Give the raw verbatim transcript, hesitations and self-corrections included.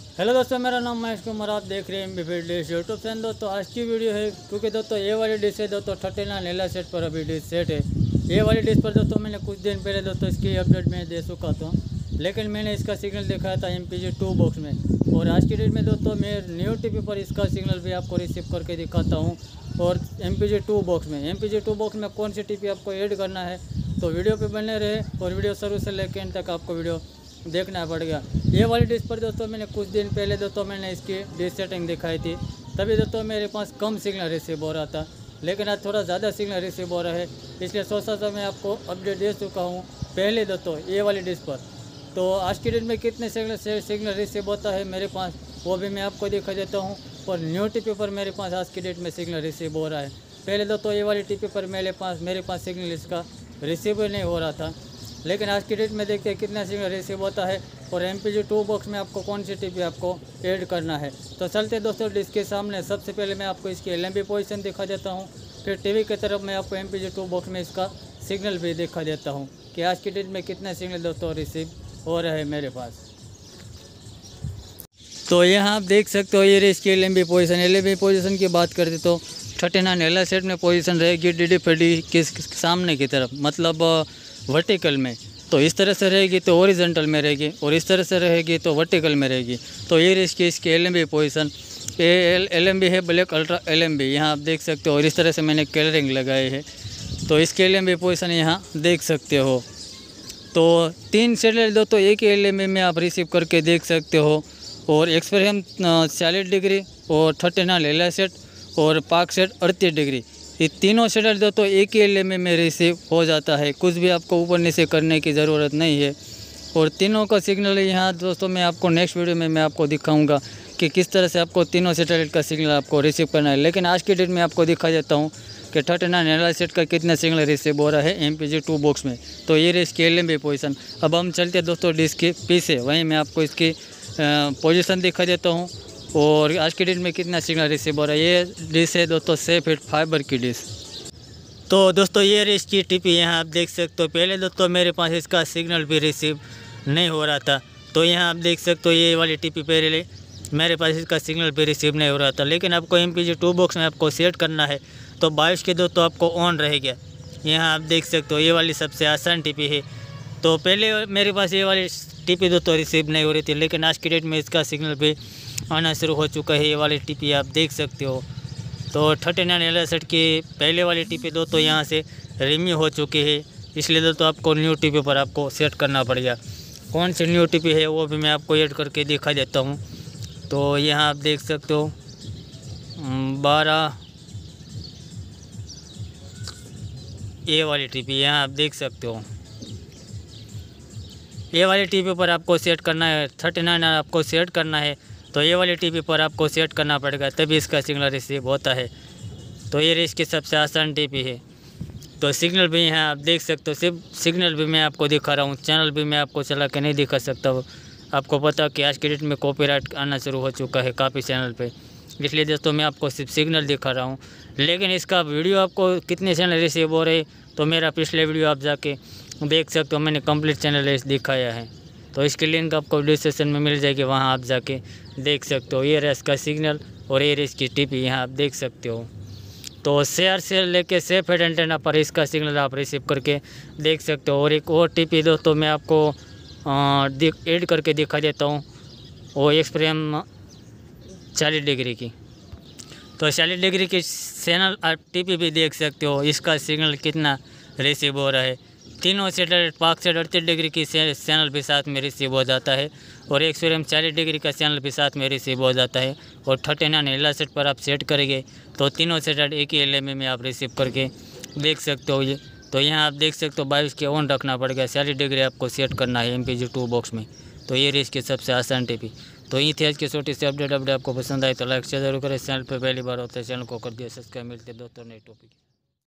Hello दोस्तों, मेरा नाम महेश कुमार, आप देख रहे हैं M B dish YouTube channel. दोस्तों आज की वीडियो है क्योंकि दोस्तों ये वाली डिश है दोस्तों थर्टी नाइन नीला सेट पर अभी डिश सेट है। ये वाली डिश पर दोस्तों मैंने कुछ दिन पहले दोस्तों इसकी अपडेट में दे चुका था, लेकिन मैंने इसका सिग्नल दिखाया था M P G two box में। और आज की डेट में दोस्तों मैं न्यू टी पी पर इसका सिग्नल भी आपको रिसीव करके दिखाता हूँ। और M P G two box में M P G two box में कौन सी टी पी आपको ऐड करना है, तो वीडियो पे बने रहे और वीडियो शुरू से लेकर एंड तक आपको वीडियो देखना पड़ेगा। ये वाली डिश पर दोस्तों मैंने कुछ दिन पहले दोस्तों मैंने इसकी डिश सेटिंग दिखाई थी, तभी दोस्तों मेरे पास कम सिग्नल रिसीव हो रहा था, लेकिन आज थोड़ा ज़्यादा सिग्नल रिसीव हो रहा है, इसलिए सोचा था मैं आपको अपडेट दे चुका हूँ पहले दोस्तों ये वाली डिश पर। तो आज की डेट में कितने सिग्नल से सिग्नल रिसीव होता है मेरे पास, वो भी मैं आपको दिखा देता हूँ। और न्यू टी पी पर मेरे पास आज की डेट में सिग्नल रिसीव हो रहा है। पहले दोस्तों ये वाली टी पी पर मेरे पास मेरे पास सिग्नल इसका रिसीव नहीं हो रहा था, लेकिन आज की डेट में देखते हैं कितना सिग्नल रिसीव होता है और M P G two box में आपको कौन सी टीपी आपको ऐड करना है। तो चलते दोस्तों डिश के सामने। सबसे पहले मैं आपको इसकी एल एम बी पोजीशन दिखा देता हूँ, फिर टीवी की तरफ मैं आपको M P G two box में इसका सिग्नल भी दिखा देता हूँ कि आज की डेट में कितना सिग्नल दोस्तों रिसीव हो रहा है मेरे पास। तो यहाँ आप देख सकते हो ये इसकी L M B position. L M B position की बात करते तो थर्टी नाइन एल सेट में पोजीशन रहेगी डी डी पी डी के सामने की तरफ, मतलब वर्टिकल में। तो इस तरह से रहेगी तो ओरिजेंटल में रहेगी, और इस तरह से रहेगी तो वर्टिकल में रहेगी। तो ये इसकी इसकी L M B position L L M B है, black ultra L M B, यहाँ आप देख सकते हो। और इस तरह से मैंने कलरिंग लगाए है, तो इसके एल एम बी पोजीशन यहाँ देख सकते हो। तो तीन सैटेलाइट दो तो एक ही एल एम बी में आप रिसीव करके देख सकते हो। और एक्सप्रेम चालीस डिग्री और थर्टी नाइन एल सेट और पाक सेट अड़तीस डिग्री, ये तीनों सैटेलाइट दो तो एक ही एल एम बी में रिसीव हो जाता है, कुछ भी आपको ऊपर नीचे करने की ज़रूरत नहीं है। और तीनों का सिग्नल यहाँ दोस्तों मैं आपको नेक्स्ट वीडियो में मैं आपको दिखाऊंगा कि किस तरह से आपको तीनों सैटेलाइट का सिग्नल आपको रिसीव करना है। लेकिन आज की डेट में आपको दिखा देता हूँ कि थर्टी नाइन एल सेट का कितना सिग्नल रिसीव हो रहा है M P G two box में। तो ये रही इसकी एल एम बी पोजीशन। अब हम चलते हैं दोस्तों डिश के पीछे, वहीं मैं आपको इसकी पोजीशन दिखा देता हूँ और आज की डेट में कितना सिग्नल रिसीव हो रहा है। ये डिश है दोस्तों सेफ हिट फाइबर की डिश। तो दोस्तों ये रही इसकी टीपी, यहाँ आप देख सकते हो। पहले दोस्तों मेरे पास इसका सिग्नल भी रिसीव नहीं हो रहा था, तो यहाँ आप देख सकते हो ये वाली टीपी पहले मेरे पास इसका सिग्नल भी रिसीव नहीं हो रहा था। लेकिन आपको M P G two box में आपको सेट करना है तो बाईस के दोस्तों आपको ऑन रहेगा। यहाँ आप देख सकते हो ये वाली सबसे आसान टीपी है। तो पहले मेरे पास ये वाली टीपी दोस्तों रिसीव नहीं हो रही थी, लेकिन आज की डेट में इसका सिग्नल भी आना शुरू हो चुका है। ये वाली टीपी आप देख सकते हो। तो थर्टी नाइन एल सेट की पहले वाली टीपी दो तो यहाँ से रिम्यू हो चुकी है, इसलिए दोस्तों आपको न्यू टीपी पर आपको सेट करना पड़ेगा। कौन सी न्यू टीपी है वो भी मैं आपको ऐड करके दिखा देता हूँ। तो यहाँ आप देख सकते हो बारह ये वाली टीपी, यहाँ आप देख सकते हो ये वाली टीपी पर आपको सेट करना है। थर्टी नाइन आपको सेट करना है तो ये वाली टीपी पर आपको सेट करना पड़ेगा, तभी इसका सिग्नल रिसीव होता है। तो ये इसकी सबसे आसान टीपी है। तो सिग्नल भी यहाँ आप देख सकते हो, सिर्फ सिग्नल भी मैं आपको दिखा रहा हूँ, चैनल भी मैं आपको चला के नहीं दिखा सकता। आपको पता कि आज की डेट में कॉपीराइट आना शुरू हो चुका है काफ़ी चैनल पे, इसलिए दोस्तों मैं आपको सिर्फ सिग्नल दिखा रहा हूँ। लेकिन इसका वीडियो आपको कितने चैनल रिसीव हो रहे तो मेरा पिछले वीडियो आप जाके देख सकते हो, मैंने कंप्लीट चैनल दिखाया है। तो इसकी लिंक आपको डिस्क्रिप्शन में मिल जाएगी, वहाँ आप जाके देख सकते हो। ये रहा इसका सिग्नल और ये रही इसकी टीपी, यहाँ आप देख सकते हो। तो शेयर से लेके सेफ हेड एंटेना पर इसका सिग्नल आप रिसीव करके देख सकते हो। और एक और टीपी दोस्तों मैं आपको ऐड करके दिखा देता हूँ, वो एक्सप्रेम चालीस डिग्री की। तो चालीस डिग्री की चैनल आप टीपी भी देख सकते हो, इसका सिग्नल कितना रिसीव हो रहा है। तीनों सैटेलाइट पाक सेट अड़तीस डिग्री की चैनल भी साथ में रिसीव हो जाता है, और एक सौ चालीस डिग्री का चैनल भी साथ में रिसीव हो जाता है। और थर्टी नाइन एल सेट पर आप सेट करेंगे तो तीनों सैटेलाइट एक ही एल एम बी में आप रिसीव करके देख सकते हो। ये तो यहाँ आप देख सकते हो बाईस के ऑन रखना पड़ेगा, चालीस डिग्री आपको सेट करना है M P G two box में। तो ये रही इसकी सबसे आसान टीपी। तो ये थी आज की छोटी सी अपडेट। अपडेट आपको पसंद आई तो लाइक शेयर जरूर करें। चैनल पर पहली बार होता है चैनल को कर दिया सब्सक्राइब। मिलते दोस्तों नए टॉपिक।